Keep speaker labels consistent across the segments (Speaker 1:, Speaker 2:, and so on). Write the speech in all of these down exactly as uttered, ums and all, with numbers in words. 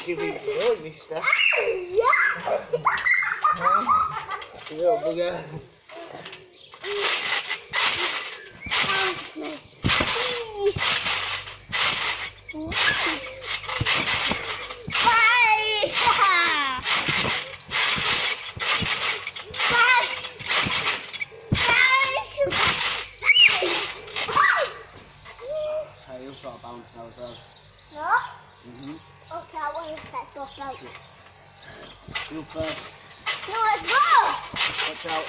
Speaker 1: you think you're doing, mister? You little bugger.
Speaker 2: Hey, you've got to bounce now, so.
Speaker 3: No?
Speaker 2: Mm-hmm.
Speaker 3: Okay, I want to set stuff out.
Speaker 2: You first.
Speaker 3: No, let's go!
Speaker 2: Watch out.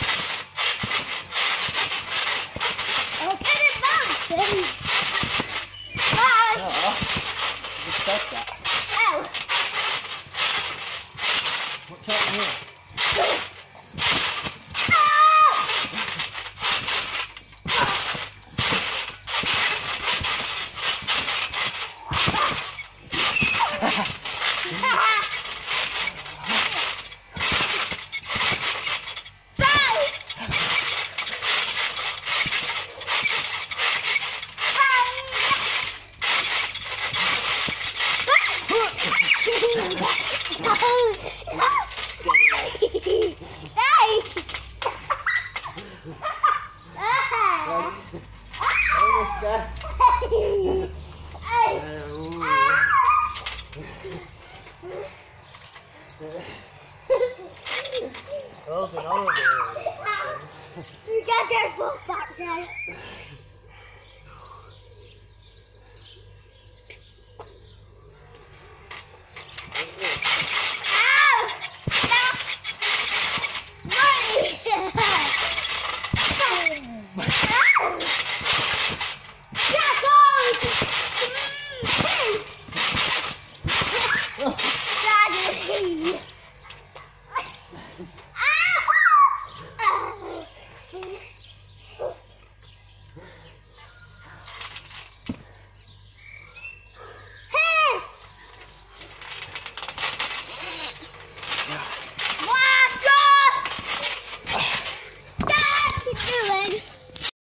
Speaker 3: Okay, it's bouncing. Bye!
Speaker 2: No, you just said that.
Speaker 3: Ow!
Speaker 2: Watch out here.
Speaker 1: Holding on a bit.
Speaker 3: You get your foot back there.